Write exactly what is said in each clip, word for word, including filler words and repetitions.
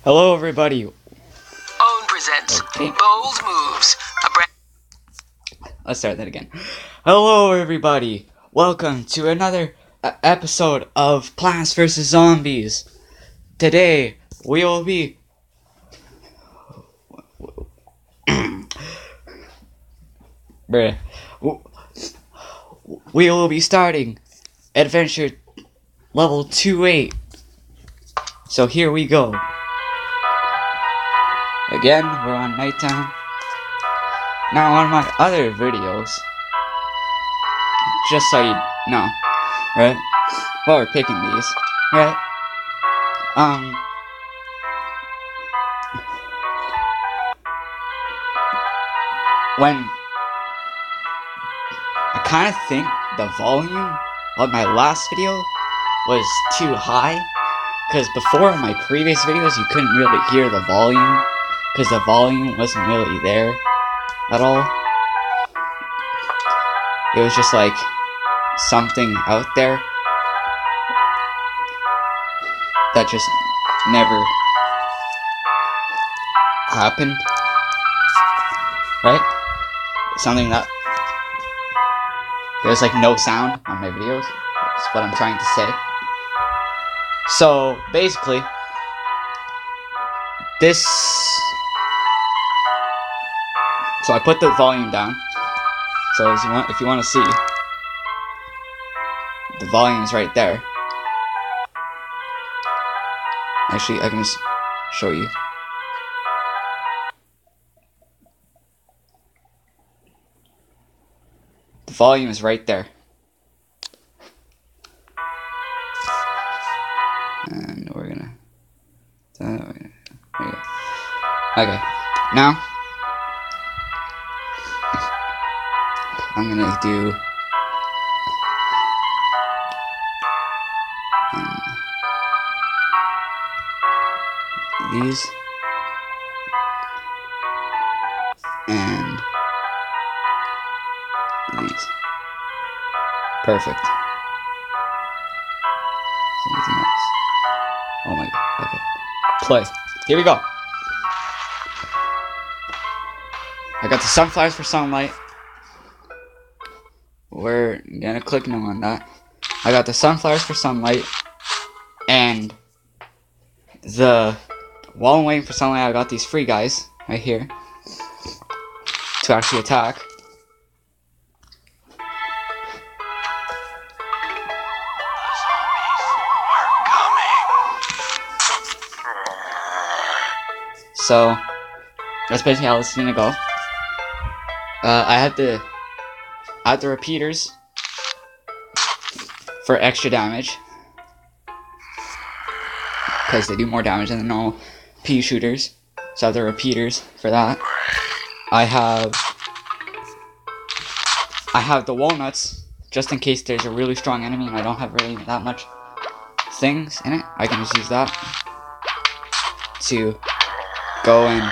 Hello, everybody. Own presents Okay. Bold Moves. A brand Let's start that again. Hello, everybody. Welcome to another uh, episode of Plants versus. Zombies. Today, we will be... Bruh. We will be starting Adventure Level two eight. So here we go. Again, we're on nighttime. Now on my other videos, just so you know, right? While we're picking these, right? Um, when I kind of think the volume of my last video was too high, because before in my previous videos you couldn't really hear the volume, because the volume wasn't really there at all. It was just like something out there that just never happened, right? Something that there's like no sound on my videos. That's what I'm trying to say. So basically, this. So I put the volume down. So if you want, if you want to see, the volume is right there. Actually, I can just show you. The volume is right there. And we're gonna... There we go. Okay, now I'm gonna do um, these and these. Perfect. Is there anything else? Oh my god. Okay. Play. Here we go. I got the sunflowers for sunlight. We're gonna click no on that. I got the sunflowers for sunlight, and the while I'm waiting for sunlight, I got these free guys right here to actually attack. So that's basically how this is gonna go. Uh, I had the I had the repeaters for extra damage, because they do more damage than the normal pea shooters. So I have the repeaters for that. I have I have the walnuts, just in case there's a really strong enemy and I don't have really that much things in it. I can just use that to go and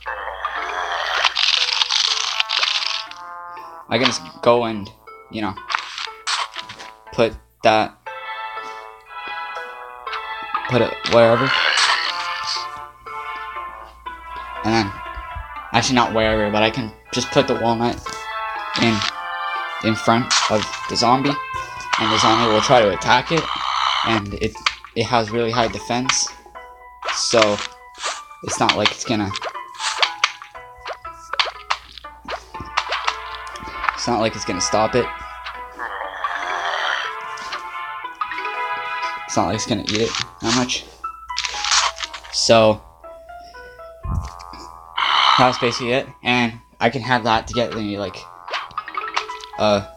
I can just go and, you know, put that, put it wherever, and then, actually not wherever, but I can just put the walnut in, in front of the zombie, and the zombie will try to attack it, and it, it has really high defense, so it's not like it's gonna, it's not like it's gonna stop it. It's not like it's gonna eat it that much. So that's basically it, and I can have that to get me like uh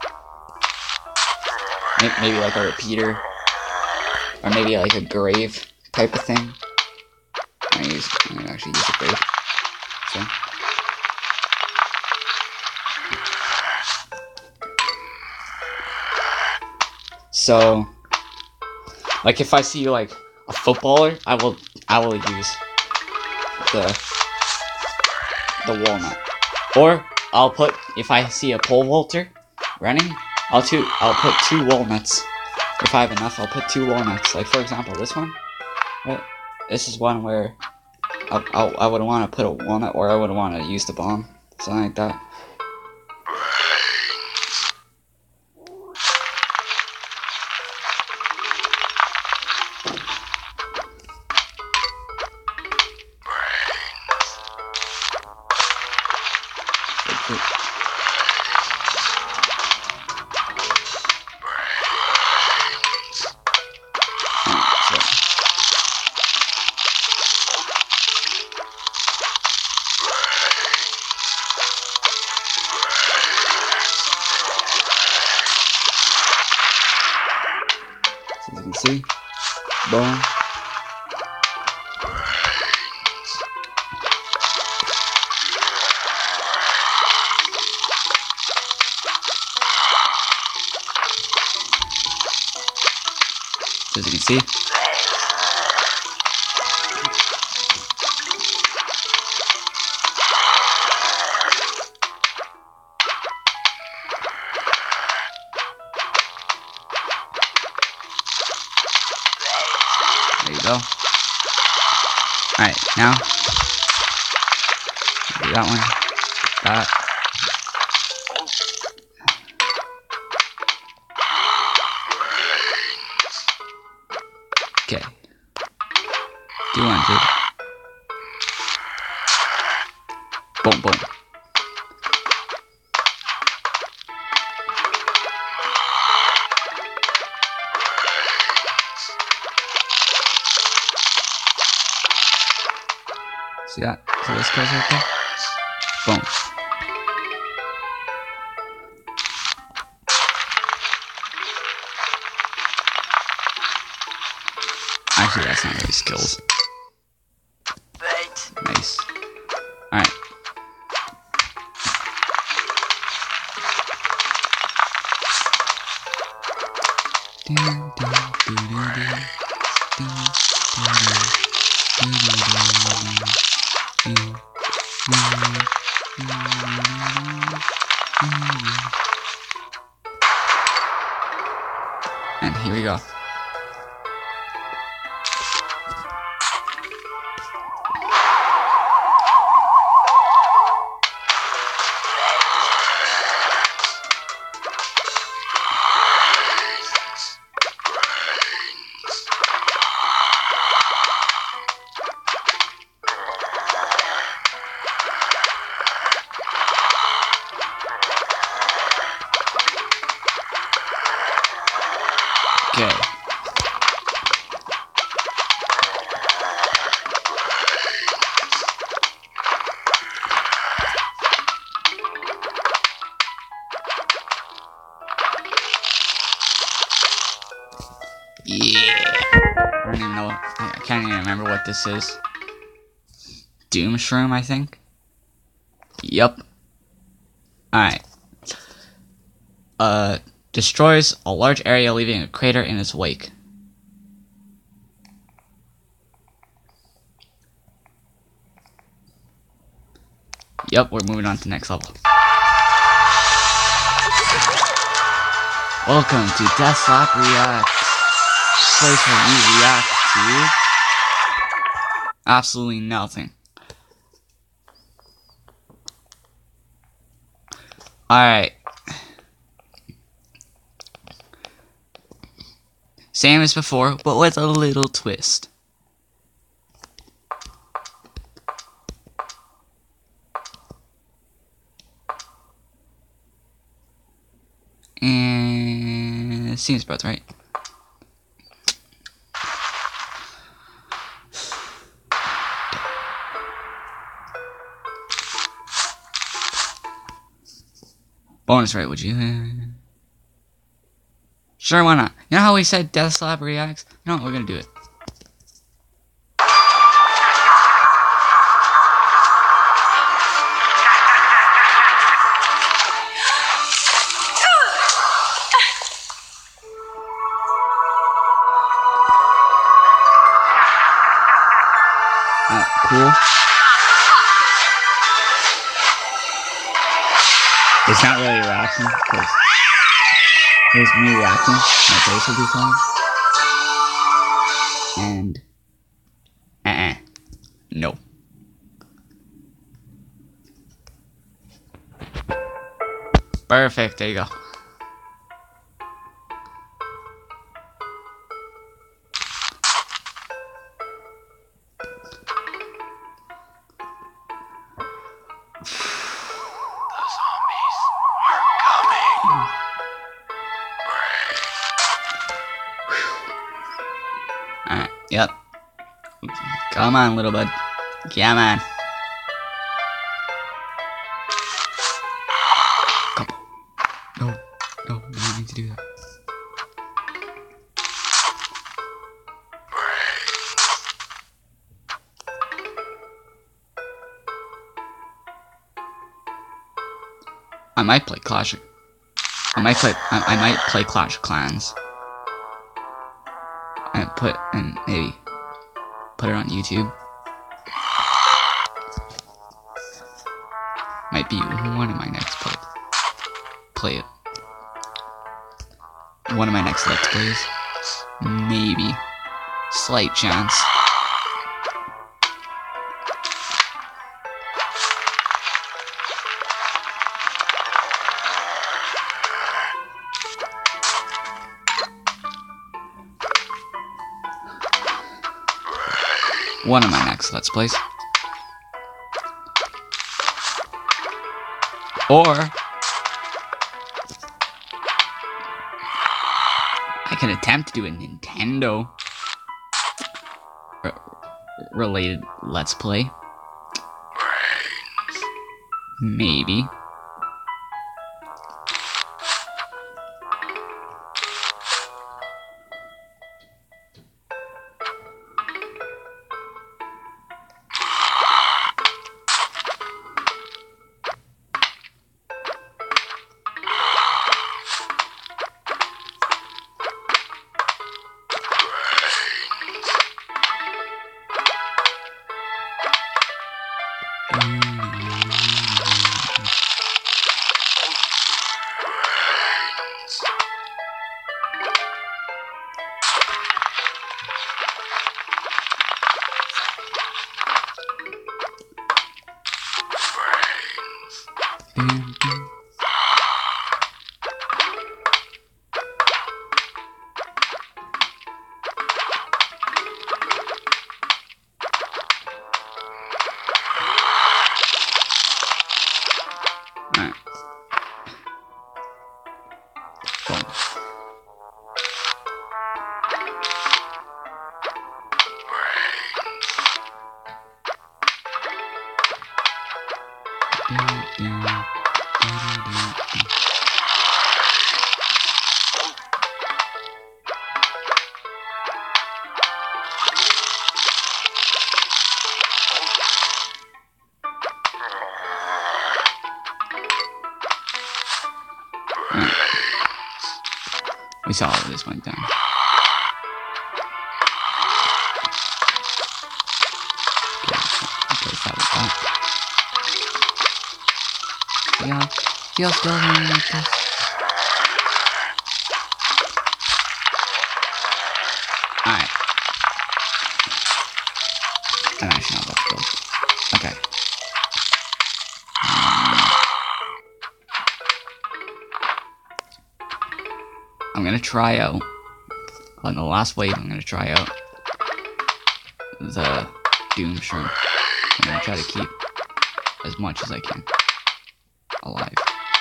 maybe like a repeater, or maybe like a grave type of thing. I use I'm gonna actually use a grave. So So, like if I see like a footballer, I will I will use the the walnut. Or I'll put, if I see a pole vaulter running, I'll two I'll put two walnuts. If I have enough, I'll put two walnuts. Like for example, this one. Right? This is one where I, I, I would want to put a walnut, or I would want to use the bomb. Something like that. As you can see, boom. As you can see, there you go. Alright, now do that one. That. Okay. two hundred. Boom, boom. See that? See this goes right there? Boom. Actually, that's not really skills. Right. Nice. Alright. And here we go. Okay. Yeah. I don't even know. I can't even remember what this is. Doom Shroom, I think. Yup. Alright. Uh, destroys a large area, leaving a crater in its wake. Yup, we're moving on to the next level. Welcome to Deathslap Reacts. Place where you react to absolutely nothing. Alright. Same as before, but with a little twist. And it seems about right. Bonus rate, would you? Sure, why not? You know how we said Deathslap Reacts? You know what, we're gonna do it. Oh, cool. It's not really a reaction, because here's me reacting. My face will do something. And... Uh-uh. No. Perfect. There you go. Alright, yep. Come on, little bud. Come on. Couple. No, no, no need to do that. I might play Clash of... I might play... I, I might play Clash of Clans. And put... And maybe... Put it on YouTube. Might be one of my next play... Play it. One of my next Let's Plays. Maybe. Slight chance. One of my next Let's Plays. Or I can attempt to do a Nintendo re related Let's Play. Maybe. Alright. Boom. We saw all of this went down. Replace that with that. Yeah, feel still like this. Alright. I'm actually not about to build. Okay. I'm gonna try out, on the last wave, I'm gonna try out the Doom Shroom. I'm gonna try to keep as much as I can alive.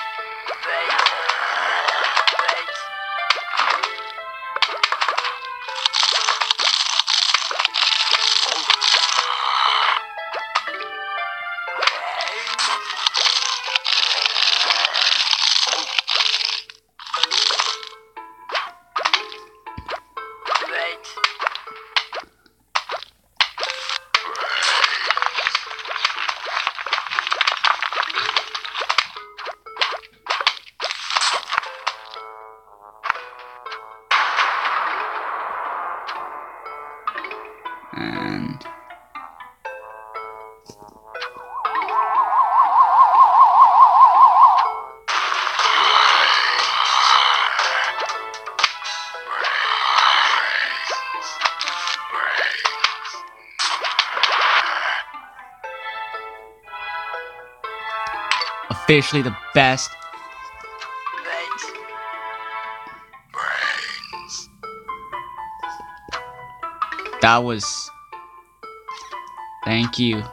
And officially the best That was... Thank you.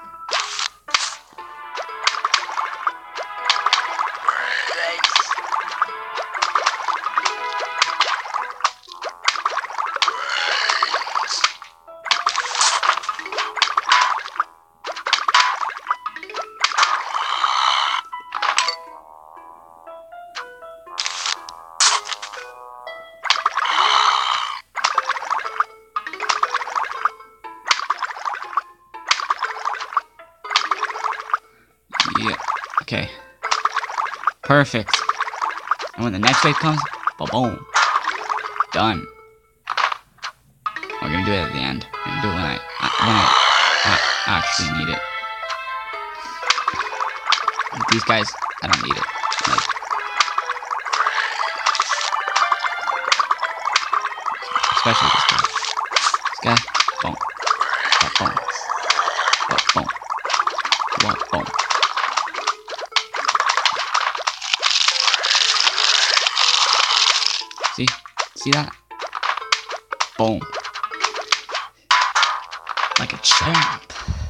Yeah, okay. Perfect. And when the next wave comes, ba-boom. Done. We're gonna do it at the end. We're gonna do it when I, when I, I actually need it. These guys, I don't need it. Like, especially this guy. This guy, boom. Ba-boom. Ba-boom. Ba-boom. See? See that? Boom. Like a champ.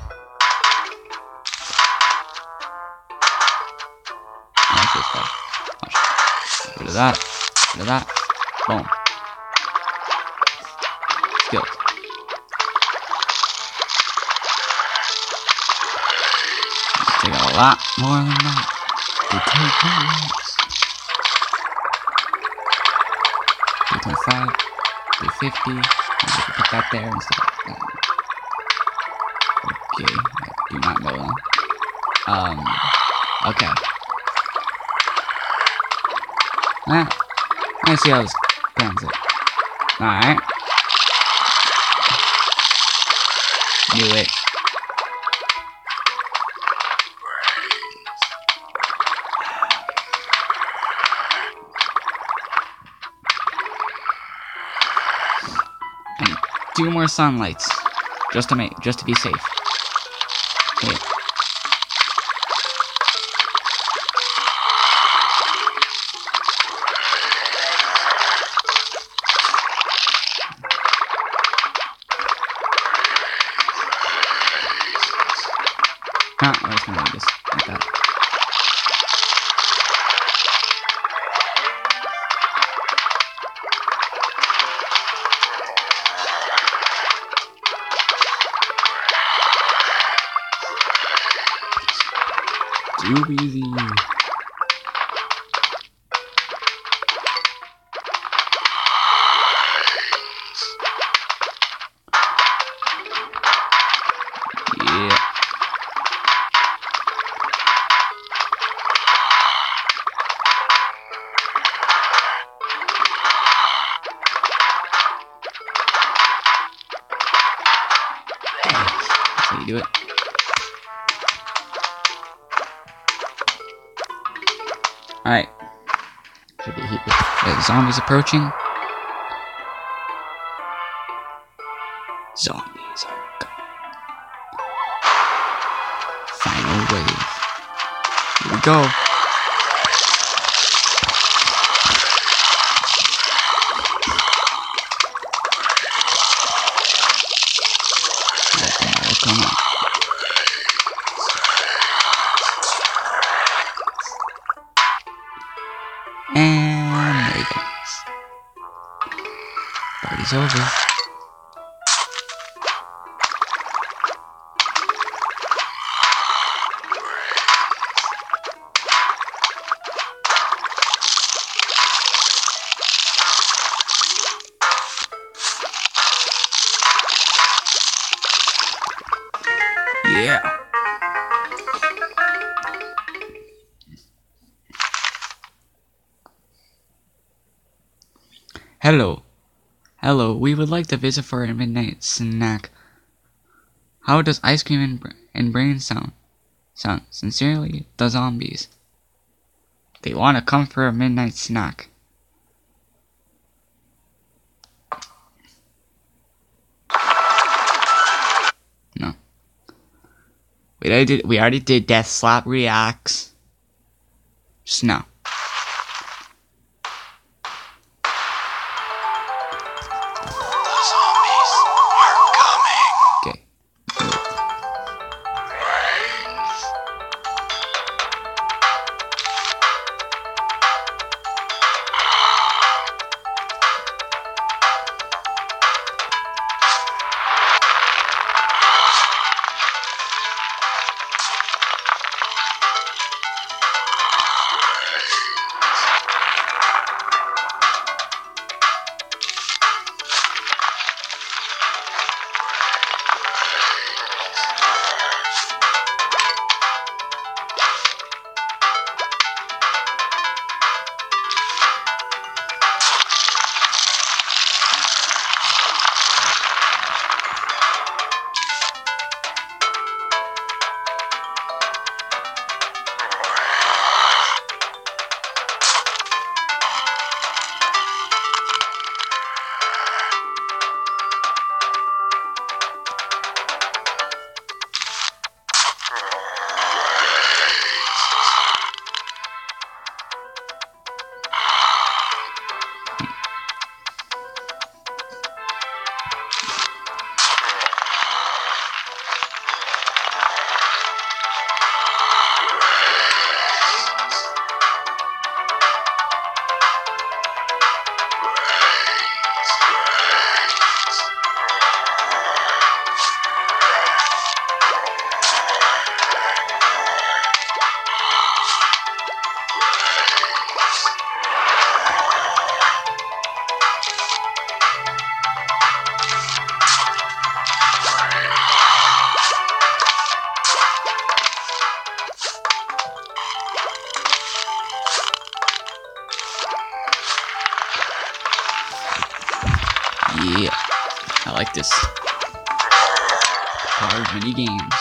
Watch this guy. Watch. Get rid of that. Get rid of that. Boom. Skills. Take a lot more than that. To take more. three twenty-five, three fifty, and we can put that there instead of that. Okay, I do not know them. Um, okay. Ah, let's see how this pans it. Alright. Knew it. Two more sunlights, just to make, just to be safe. Okay. Ah, I was gonna do this like that. Too easy. Yeah. That's how you do it. Alright. Should be here. The zombies approaching. Zombies are coming. Final wave. Here we go. Let them all come out. And there you go. Party's over. Yeah. Hello. Hello, we would like to visit for a midnight snack. How does ice cream and, br and brain sound? Sound. Sincerely, the zombies. They want to come for a midnight snack. No. We already did, we already did Death Slap Reacts. Just no. The zombies are practice. Card mini games.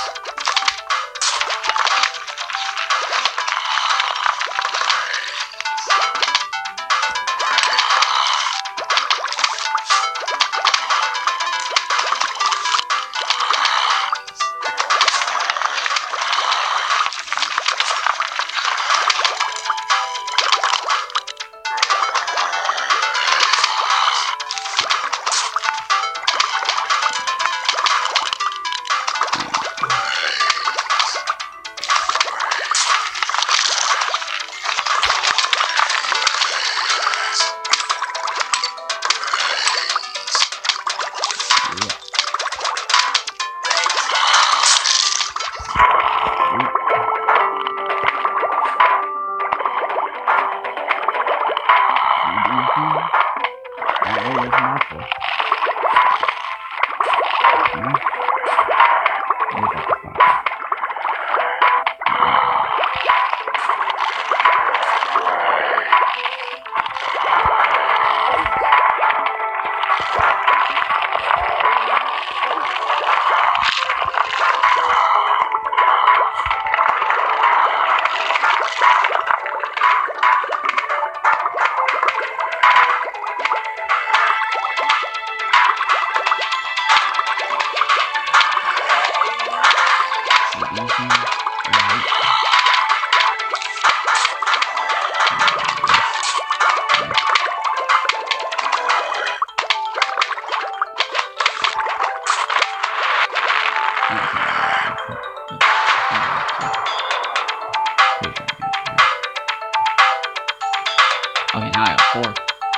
Okay, now I have four.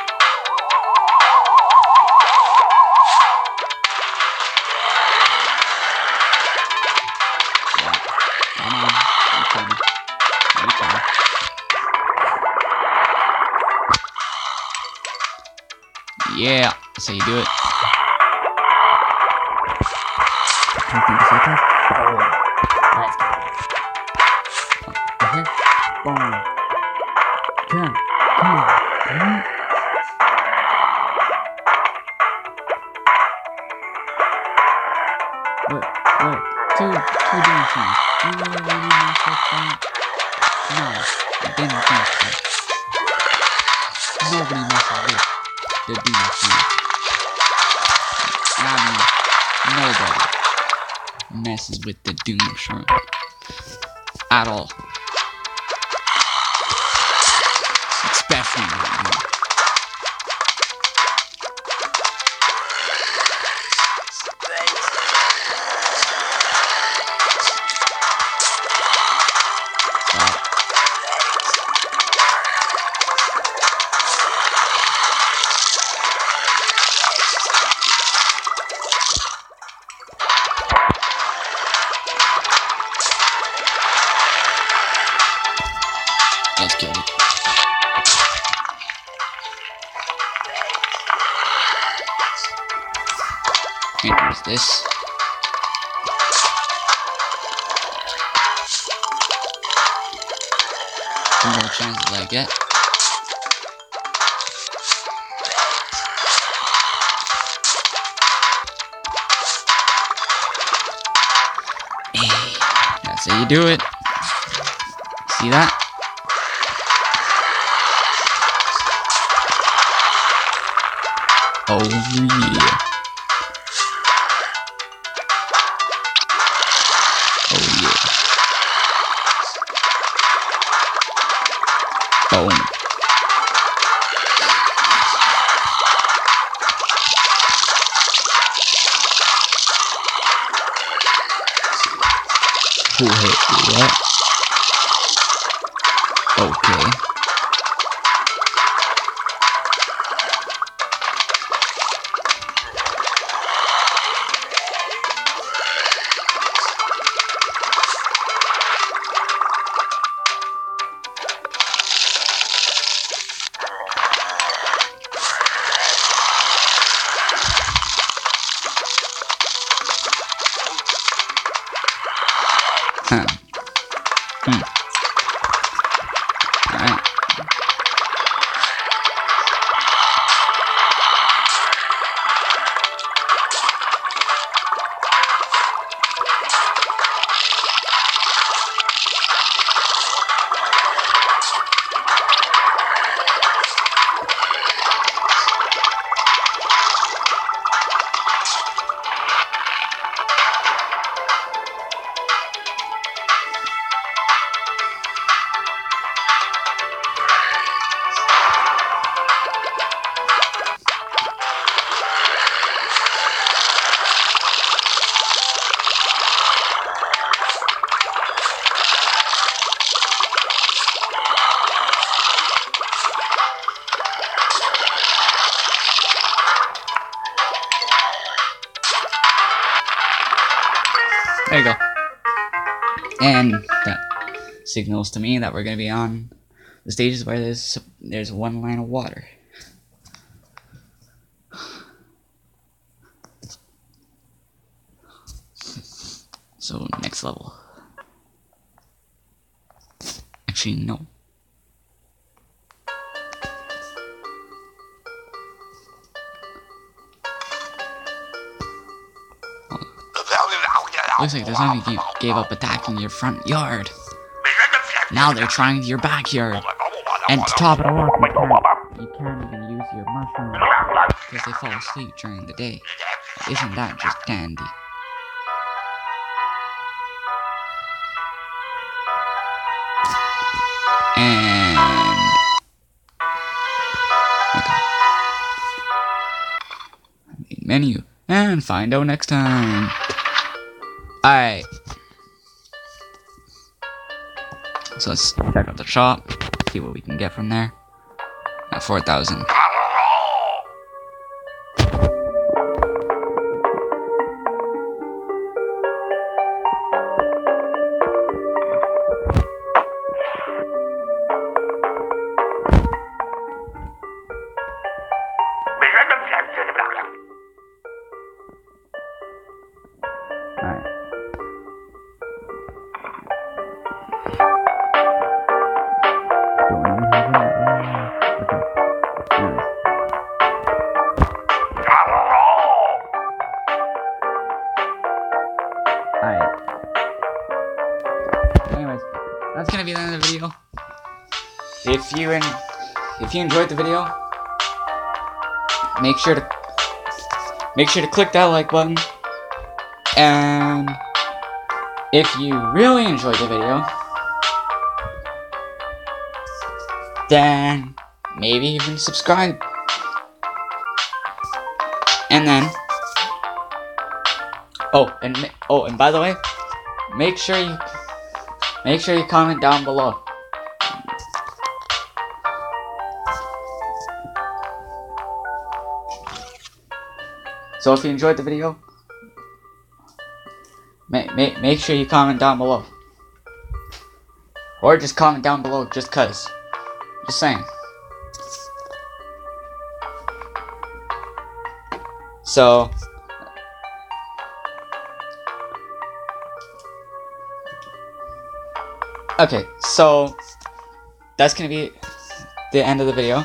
Yeah. Come on, I'm coming. I'm coming. Yeah, that's how you do it. Let's go. Uh-huh. Boom. Jump. Come on. Mm-hmm. What? What? Two, two dancing. You really really mess up that? No, I didn't think so. Nobody messes with the Doom Machine. I mean, nobody messes with the Doom Machine at all. Especially right now. Let's kill it. And there's this. The more chances I get. That's how you do it. See that? Oh yeah. Oh yeah. Boom. Who hit what? Okay. Huh. Hmm. Alright. And that signals to me that we're gonna be on the stages where there's there's one line of water. So next level. Actually, no. Looks like the zombie gave, gave up attacking your front yard. Now they're trying your backyard. And to top it all off, you can't, you can't even use your mushrooms because they fall asleep during the day. Isn't that just dandy? And okay. Menu and find out next time. Alright. So let's check out the shop, see what we can get from there. At four thousand. Alright. Alright. Anyways, that's gonna be the end of the video. If you and if you enjoyed the video, make sure to make sure to click that like button. And if you really enjoyed the video, then maybe even subscribe. And then oh, and oh, and by the way, make sure you make sure you comment down below. So if you enjoyed the video, make make make sure you comment down below, or just comment down below just cause. Just saying. So. Okay, so that's gonna be the end of the video.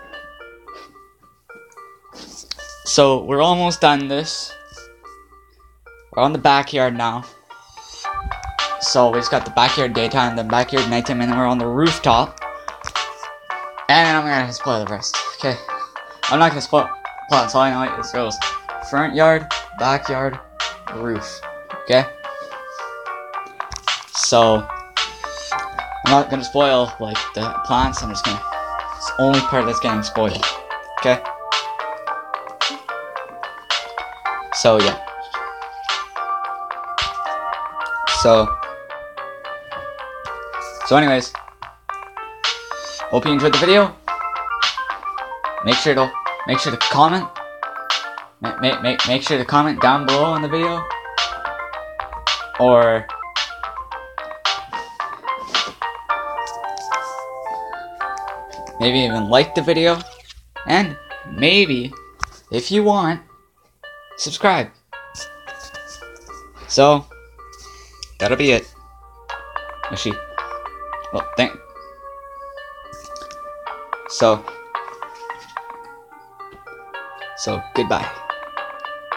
So we're almost done this. We're on the backyard now. So we just got the backyard daytime, the backyard nighttime, and then we're on the rooftop. And I'm gonna spoil the rest. Okay, I'm not gonna spoil. Plot. So I know it goes front yard, backyard, roof. Okay. So. I'm not gonna spoil like the plants. I'm just gonna. It's the only part that's getting spoiled. Okay. So yeah. So. So anyways. Hope you enjoyed the video. Make sure to make sure to comment. Make make make make sure to comment down below on the video. Or. Maybe even like the video, and maybe, if you want, subscribe. So, that'll be it. Actually, well, thank. So, so goodbye.